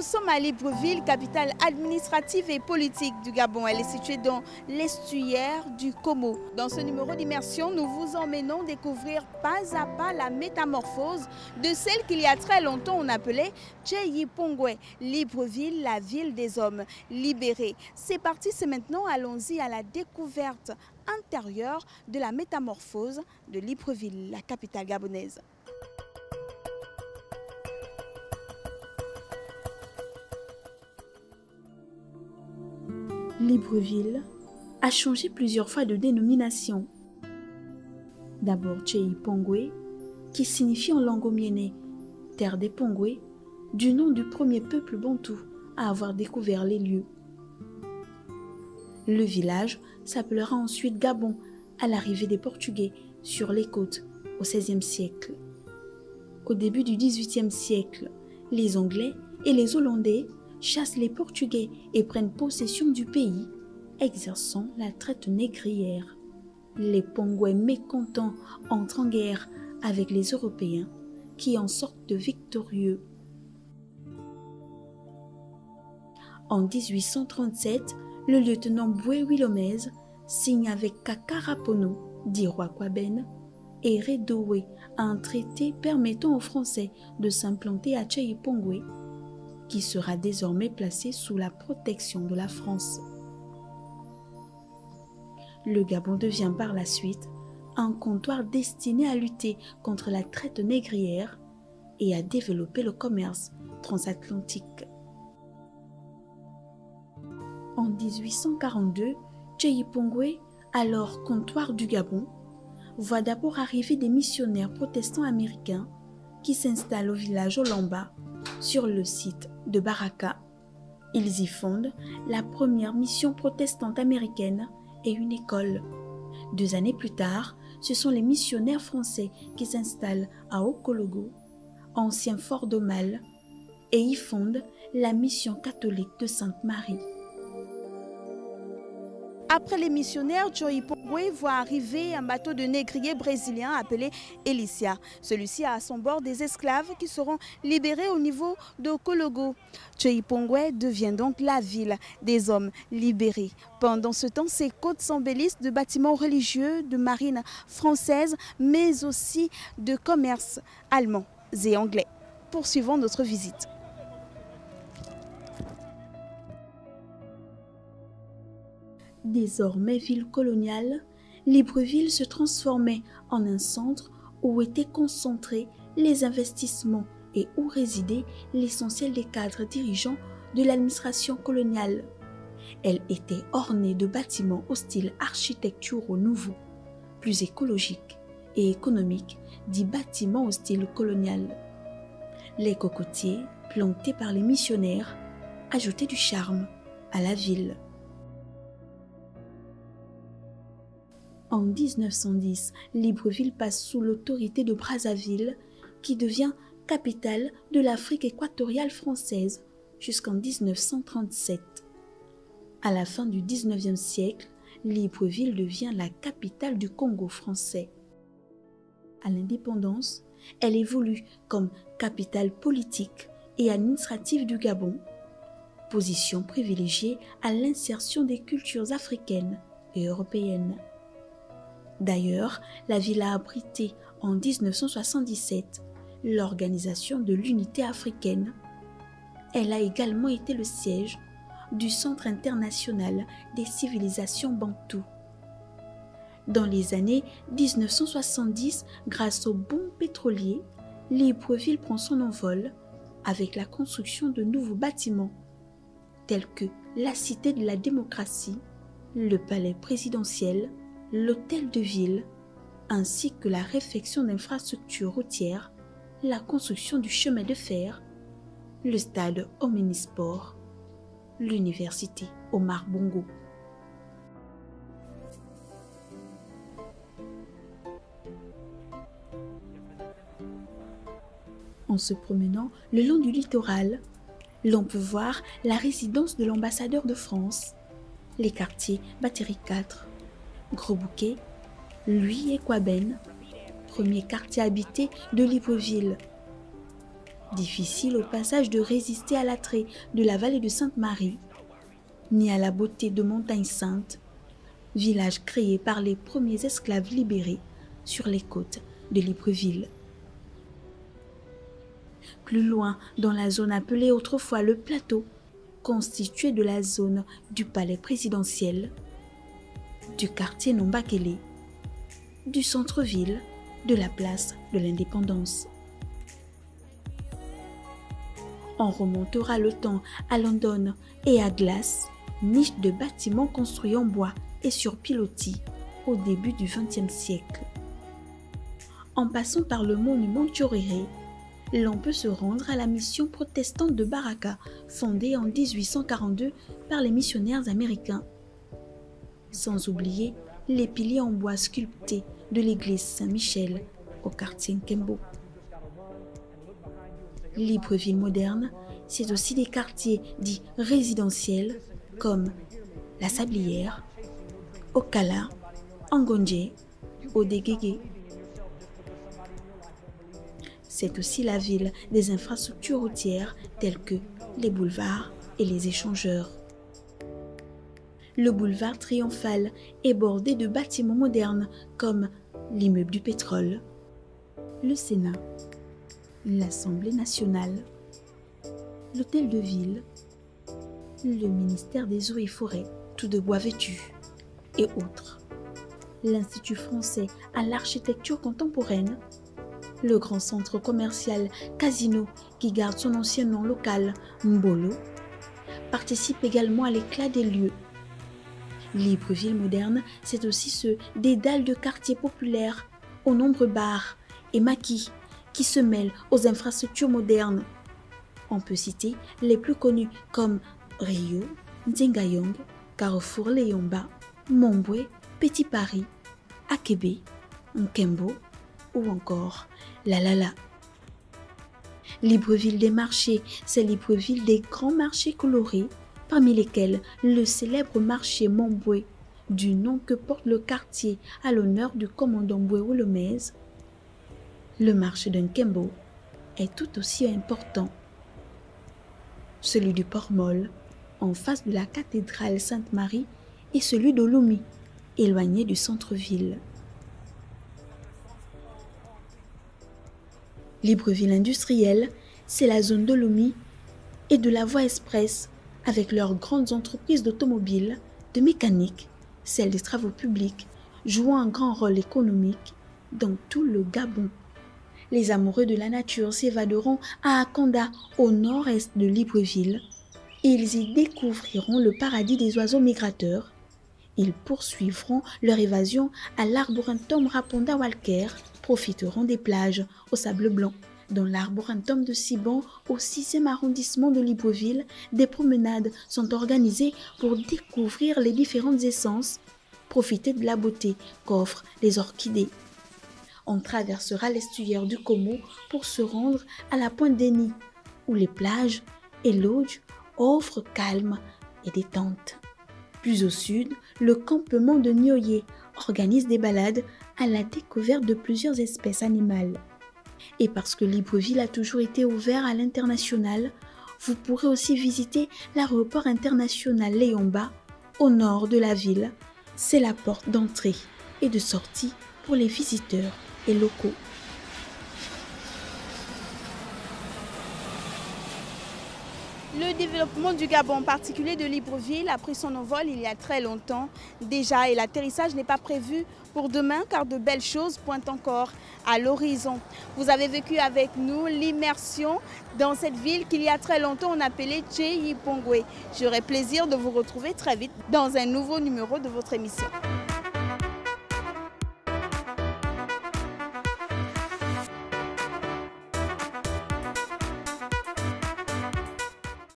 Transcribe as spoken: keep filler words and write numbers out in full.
sommes à Libreville, capitale administrative et politique du Gabon. Elle est située dans l'estuaire du Komo. Dans ce numéro d'immersion, nous vous emmenons découvrir pas à pas la métamorphose de celle qu'il y a très longtemps on appelait Tcheyi-Pongwe, Libreville, la ville des hommes libérés. C'est parti, c'est maintenant, allons-y à la découverte intérieure de la métamorphose de Libreville, la capitale gabonaise. Libreville a changé plusieurs fois de dénomination. D'abord Tcheyi-Pongwe, qui signifie en langue omiéné « terre des Pongwe », du nom du premier peuple bantou à avoir découvert les lieux. Le village s'appellera ensuite Gabon à l'arrivée des Portugais sur les côtes au seizième siècle. Au début du dix-huitième siècle, les Anglais et les Hollandais chassent les Portugais et prennent possession du pays, exerçant la traite négrière. Les Pongwe mécontents entrent en guerre avec les Européens qui en sortent victorieux. En dix-huit cent trente-sept, le lieutenant Boué Wilomez signe avec Kakarapono, dit roi Kwaben, et Redowé un traité permettant aux Français de s'implanter à Tcheyi-Pongwe, qui sera désormais placé sous la protection de la France. Le Gabon devient par la suite un comptoir destiné à lutter contre la traite négrière et à développer le commerce transatlantique. En dix-huit cent quarante-deux, Tcheyi-Pongwe, alors comptoir du Gabon, voit d'abord arriver des missionnaires protestants américains qui s'installent au village Olamba, sur le site de Baraka. Ils y fondent la première mission protestante américaine et une école. Deux années plus tard, ce sont les missionnaires français qui s'installent à Okologo, ancien fort d'Omal, et y fondent la mission catholique de Sainte-Marie. Après les missionnaires, Tcheyi-Pongwe voit arriver un bateau de négriers brésiliens appelé Elicia. Celui-ci a à son bord des esclaves qui seront libérés au niveau de Okologo. Tcheyi-Pongwe devient donc la ville des hommes libérés. Pendant ce temps, ses côtes s'embellissent de bâtiments religieux, de marine française, mais aussi de commerce allemand et anglais. Poursuivons notre visite. Désormais ville coloniale, Libreville se transformait en un centre où étaient concentrés les investissements et où résidait l'essentiel des cadres dirigeants de l'administration coloniale. Elle était ornée de bâtiments au style architecturaux nouveaux, plus écologiques et économiques, dits bâtiments au style colonial. Les cocotiers, plantés par les missionnaires, ajoutaient du charme à la ville. En mille neuf cent dix, Libreville passe sous l'autorité de Brazzaville, qui devient capitale de l'Afrique équatoriale française jusqu'en mille neuf cent trente-sept. À la fin du dix-neuvième siècle, Libreville devient la capitale du Congo français. À l'indépendance, elle évolue comme capitale politique et administrative du Gabon, position privilégiée à l'insertion des cultures africaines et européennes. D'ailleurs, la ville a abrité en mille neuf cent soixante-dix-sept l'Organisation de l'Unité africaine. Elle a également été le siège du Centre international des civilisations bantoues. Dans les années mille neuf cent soixante-dix, grâce aux boom pétroliers, Libreville prend son envol avec la construction de nouveaux bâtiments tels que la Cité de la démocratie, le palais présidentiel, l'hôtel de ville, ainsi que la réfection d'infrastructures routières, la construction du chemin de fer, le stade Omnisport, l'université Omar Bongo. En se promenant le long du littoral, l'on peut voir la résidence de l'ambassadeur de France, les quartiers Batterie quatre, Gros Bouquet, Lui et Kwaben, premier quartier habité de Libreville. Difficile au passage de résister à l'attrait de la vallée de Sainte-Marie, ni à la beauté de Montagne Sainte, village créé par les premiers esclaves libérés sur les côtes de Libreville. Plus loin, dans la zone appelée autrefois le plateau, constituée de la zone du palais présidentiel, du quartier Nombakele, du centre-ville, de la place de l'Indépendance. On remontera le temps à London et à Glace, niche de bâtiments construits en bois et sur pilotis au début du vingtième siècle. En passant par le monument Tchoréré, l'on peut se rendre à la mission protestante de Baraka, fondée en mille huit cent quarante-deux par les missionnaires américains. Sans oublier les piliers en bois sculptés de l'église Saint-Michel au quartier Nkembo. Libreville moderne, c'est aussi des quartiers dits résidentiels comme La Sablière, Okala, Angonje, Odegege. C'est aussi la ville des infrastructures routières telles que les boulevards et les échangeurs. Le boulevard Triomphal est bordé de bâtiments modernes comme l'immeuble du pétrole, le Sénat, l'Assemblée nationale, l'hôtel de ville, le ministère des eaux et forêts, tout de bois vêtu, et autres. L'Institut français à l'architecture contemporaine, le grand centre commercial Casino, qui garde son ancien nom local, Mbolo, participe également à l'éclat des lieux. Libreville moderne, c'est aussi ce dédale de quartiers populaires, aux nombreux bars et maquis, qui se mêlent aux infrastructures modernes. On peut citer les plus connus comme Rio, Nzengayong, Carrefour Léomba, Mombwe, Petit Paris, Akebe, Nkembo ou encore La Lala. Libreville des marchés, c'est Libreville des grands marchés colorés, parmi lesquels le célèbre marché Mombwe, du nom que porte le quartier à l'honneur du commandant Mbwe-Wolomez. Le marché de Nkembo est tout aussi important. Celui du Port-Molle, en face de la cathédrale Sainte-Marie, et celui d'Olomi, éloigné du centre-ville. Libreville industrielle, c'est la zone d'Olomi et de la voie express, avec leurs grandes entreprises d'automobiles, de mécanique, celles des travaux publics, jouant un grand rôle économique dans tout le Gabon. Les amoureux de la nature s'évaderont à Akanda, au nord-est de Libreville. Ils y découvriront le paradis des oiseaux migrateurs. Ils poursuivront leur évasion à l'Arboretum Raponda Walker, profiteront des plages au sable blanc. Dans l'Arboretum de Siban, au sixième arrondissement de Libreville, des promenades sont organisées pour découvrir les différentes essences, profiter de la beauté qu'offrent les orchidées. On traversera l'estuaire du Como pour se rendre à la pointe d'Eni, où les plages et lodges offrent calme et détente. Plus au sud, le campement de Nyoye organise des balades à la découverte de plusieurs espèces animales. Et parce que Libreville a toujours été ouvert à l'international, vous pourrez aussi visiter l'aéroport international Léomba, au nord de la ville. C'est la porte d'entrée et de sortie pour les visiteurs et locaux. Le développement du Gabon, en particulier de Libreville, a pris son envol il y a très longtemps déjà et l'atterrissage n'est pas prévu pour demain car de belles choses pointent encore à l'horizon. Vous avez vécu avec nous l'immersion dans cette ville qu'il y a très longtemps on appelait Tché-Yipongwe. J'aurai plaisir de vous retrouver très vite dans un nouveau numéro de votre émission.